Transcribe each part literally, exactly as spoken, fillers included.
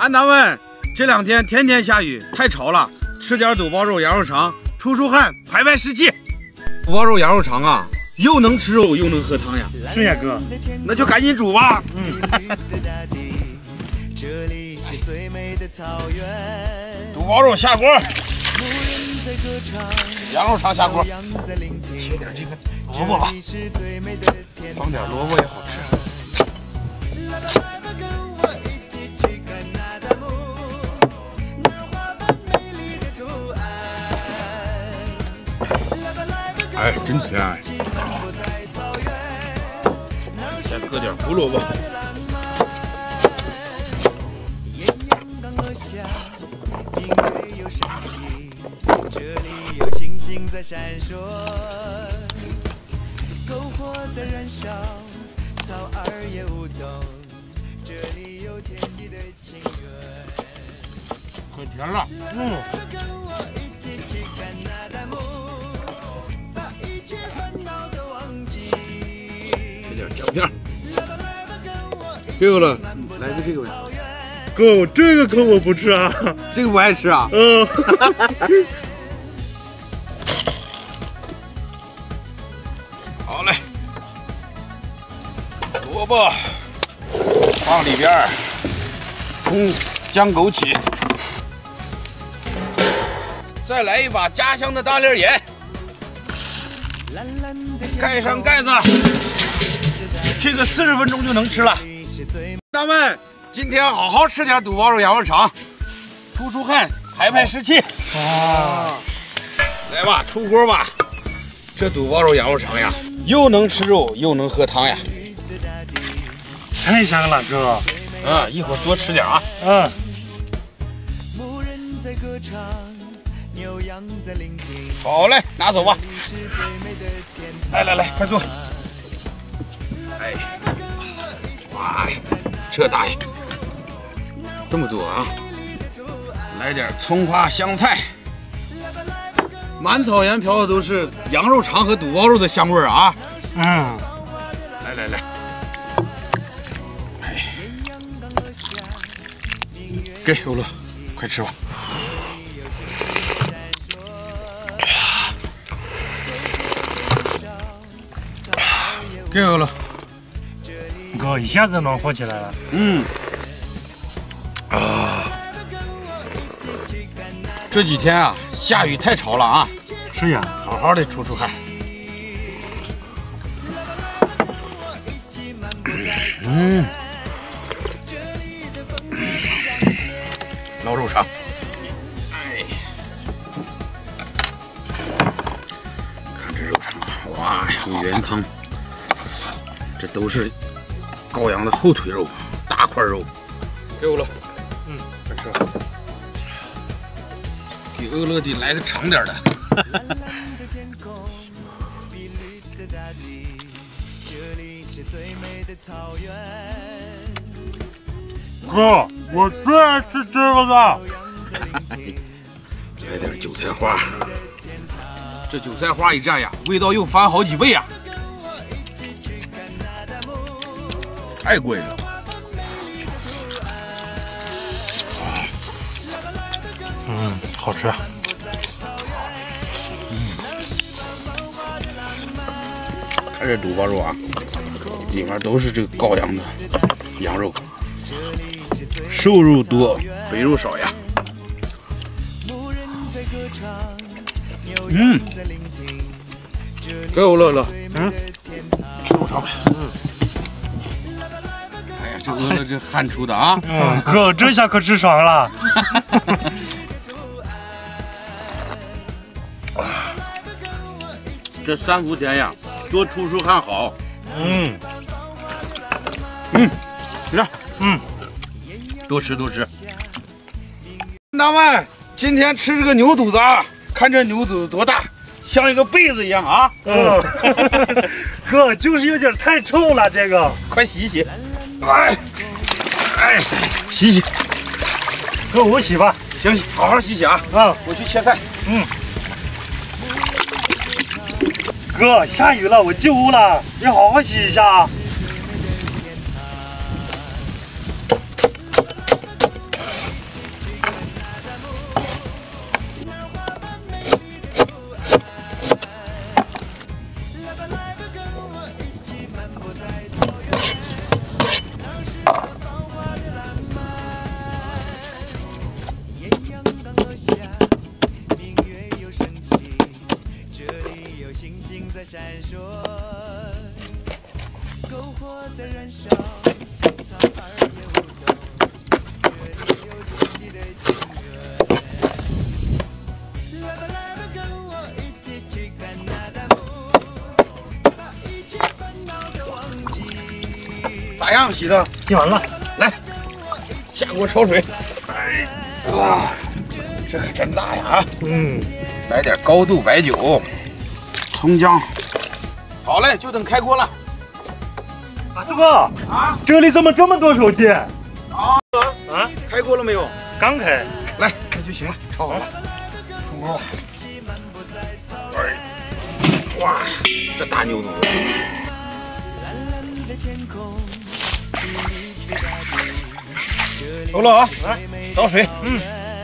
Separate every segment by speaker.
Speaker 1: 俺单位这两天天天下雨，太潮了，吃点肚包肉、羊肉肠，出出汗，排排湿气。肚包肉、羊肉肠啊，又能吃肉又能喝汤呀。
Speaker 2: 是呀，哥，
Speaker 1: 那就赶紧煮吧。
Speaker 2: 嗯。
Speaker 1: 肚包肉下锅，羊肉肠下锅，切点这个萝卜吧，放点萝卜也好吃。 哎，真甜！再搁点胡萝卜。可甜了，嗯。 姜片，给我了，来个这个。
Speaker 2: 哥，这个可我不吃啊，
Speaker 1: 这个不爱吃啊。
Speaker 2: 嗯。
Speaker 1: 好嘞，萝卜放里边儿，葱、姜、枸杞，再来一把家乡的大粒盐，盖上盖子。 这个四十分钟就能吃了。咱们今天好好吃点肚包肉、羊肉肠，出出汗，排排湿气。啊，来吧，出锅吧。这肚包肉、羊肉肠呀，又能吃肉，又能喝汤呀。
Speaker 2: 太香了，哥。
Speaker 1: 嗯，一会儿多吃点啊。
Speaker 2: 嗯。
Speaker 1: 好嘞，拿走吧。来来来，快坐。 哎，哇，这大爷，这么多啊！来点葱花、香菜，满草原飘的都是羊肉肠和肚包肉的香味儿啊！
Speaker 2: 嗯，
Speaker 1: 来来来，哎，给欧乐，快吃吧！给欧乐。
Speaker 2: 哥，一下子暖和起来了。
Speaker 1: 嗯，啊，这几天啊，下雨太潮了啊。
Speaker 2: 是呀，
Speaker 1: 好好的出出汗。嗯，捞肉肠。哎，看这肉肠，哇，有原汤，这都是。 羔羊的后腿肉，大块肉，给我了。嗯，快吃吧。给欧乐的来个长点的。
Speaker 2: 哥，我最爱吃这个了。
Speaker 1: 来点韭菜花，这韭菜花一蘸呀，味道又翻好几倍呀。 太贵了，
Speaker 2: 嗯，好吃。
Speaker 1: 嗯，看这肚包肉啊，里面都是这个羔羊的羊肉，瘦肉多，肥肉少呀。嗯，给我乐乐，嗯，吃肉肠呗。嗯。 这饿了，这汗出的啊！
Speaker 2: 嗯，哥，这下可吃爽了。
Speaker 1: 这三伏天呀，多出出汗好。
Speaker 2: 嗯，
Speaker 1: 嗯，吃，
Speaker 2: 嗯，
Speaker 1: 多吃多吃。大妹，今天吃这个牛肚子啊，看这牛肚子多大，像一个被子一样啊。
Speaker 2: 嗯，哥，就是有点太臭了，这个，
Speaker 1: 快洗一洗。 哎，哎，洗洗，
Speaker 2: 哥我洗吧。
Speaker 1: 行，好好洗洗啊。
Speaker 2: 啊，
Speaker 1: 我去切菜。
Speaker 2: 嗯。哥，下雨了，我进屋了，你好好洗一下啊。
Speaker 1: 酱洗的？
Speaker 2: 洗完了。
Speaker 1: 来，下锅焯水。哎，哇，这可真大呀！啊，
Speaker 2: 嗯，
Speaker 1: 来点高度白酒，葱姜。好嘞，就等开锅了。
Speaker 2: 啊，大哥啊，这里怎么这么多手机？啊
Speaker 1: 啊，开锅了没有？
Speaker 2: 刚开。
Speaker 1: 来，那就行了，炒好了，出锅吧。哎，哇，这大牛肚子。熟了啊！来，倒水。嗯。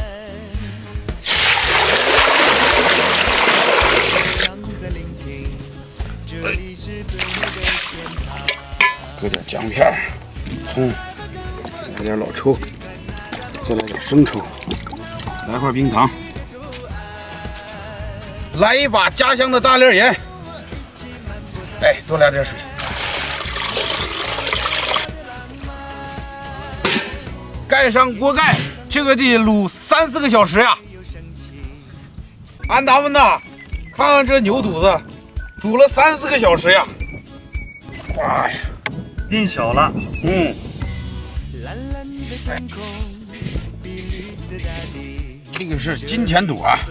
Speaker 1: 哎，搁点姜片、葱，来点老抽，再来点生抽，来块冰糖，来一把家乡的大粒盐。哎，多来点水。盖上锅盖，这个得卤三四个小时呀！俺他们呐，看看这牛肚子，煮了三四个小时呀！哇呀，
Speaker 2: 变小了。
Speaker 1: 嗯。哎，这个是金钱肚啊，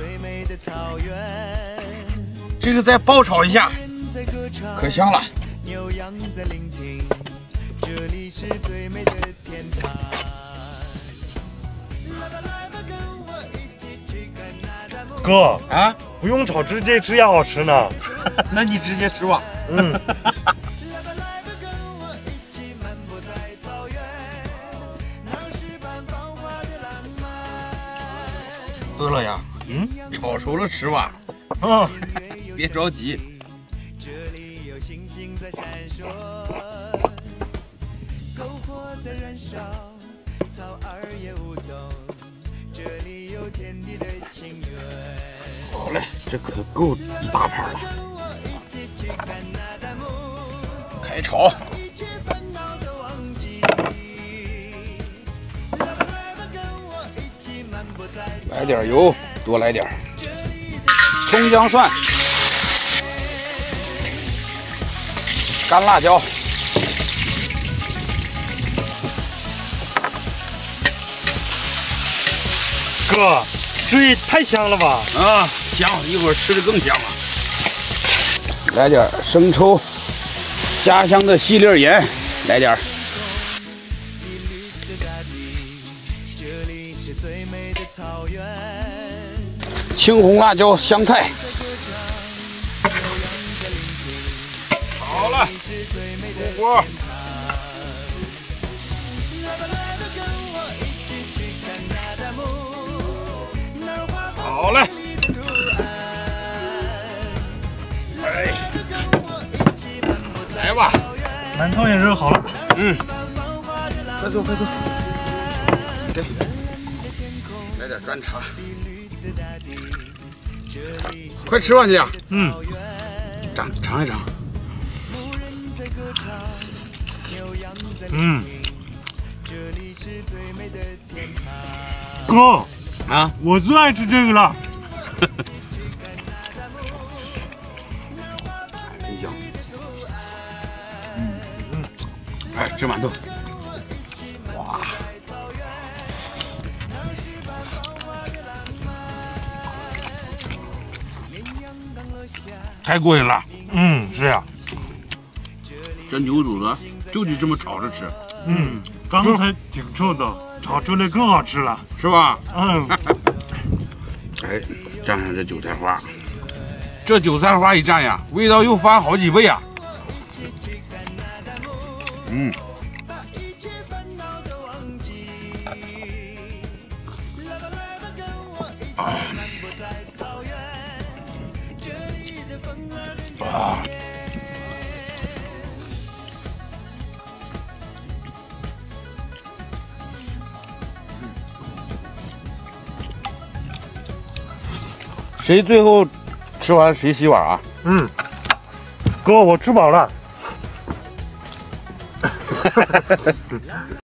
Speaker 1: 这个再爆炒一下，可香了。
Speaker 2: 哥
Speaker 1: 啊，
Speaker 2: 不用炒，直接吃也好吃呢。
Speaker 1: 那你直接吃吧。
Speaker 2: 嗯。
Speaker 1: 饿了呀？嗯，炒熟了吃吧。啊，别着急。好嘞，这可够一大盘了。开炒。来点油，多来点。葱姜蒜，干辣椒。
Speaker 2: 哥，这也太香了吧！
Speaker 1: 啊，香！一会儿吃的更香了。来点生抽，家乡的细粒盐，来点。青红辣椒、香菜。好了，出锅。好嘞。哎，来吧。
Speaker 2: 馒头也热好了。
Speaker 1: 嗯。快坐，快坐。对，来点砖茶。快吃饭去呀！嗯，尝尝一尝。
Speaker 2: 嗯。哥
Speaker 1: 啊，
Speaker 2: 我最爱吃这个了。
Speaker 1: 真香。嗯嗯。哎，吃馒头。哇。太过瘾了。
Speaker 2: 嗯，是呀。
Speaker 1: 这牛肚子就得这么炒着吃。
Speaker 2: 嗯，刚才挺臭的，炒出来更好吃了，
Speaker 1: 是吧？
Speaker 2: 嗯。
Speaker 1: 哎，蘸上这韭菜花，这韭菜花一蘸呀，味道又翻好几倍呀。嗯。啊。啊。谁最后吃完谁洗碗啊？
Speaker 2: 嗯，哥，我吃饱了。